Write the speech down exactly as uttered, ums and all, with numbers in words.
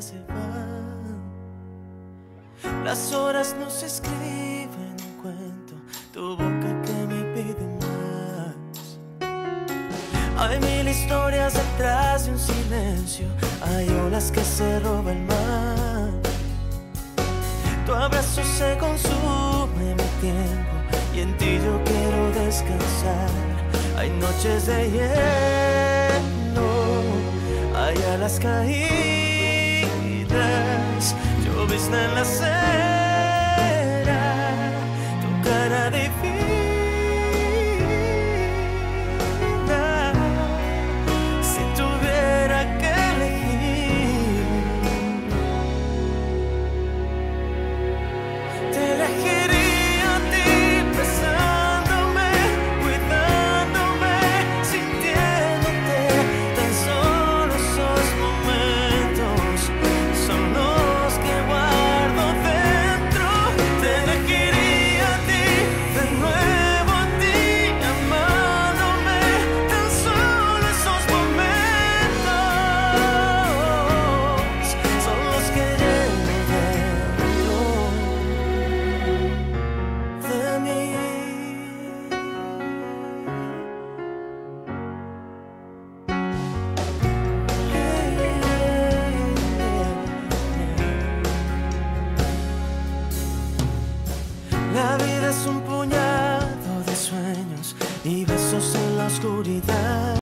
se van. Las horas no se escriben en cuento, tu boca que me pide más. Hay mil historias detrás de un silencio, hay olas que se roba el mar. Tu abrazo se consume mi tiempo y en ti yo quiero descansar. Hay noches de hielo, hay alas caídas, llovizna en la acera, tu cara divina. Si tuviera que elegir, te elegiría a ti, besándome, cuidándome, sintiéndote. Tan solo esos momentos son los que guardo dentro. Te elegiría a ti, de nuevo a ti, amándome. Tan solo esos momentos son los que llevo dentro de mí. La vida es un puñado de sueños y besos en la oscuridad.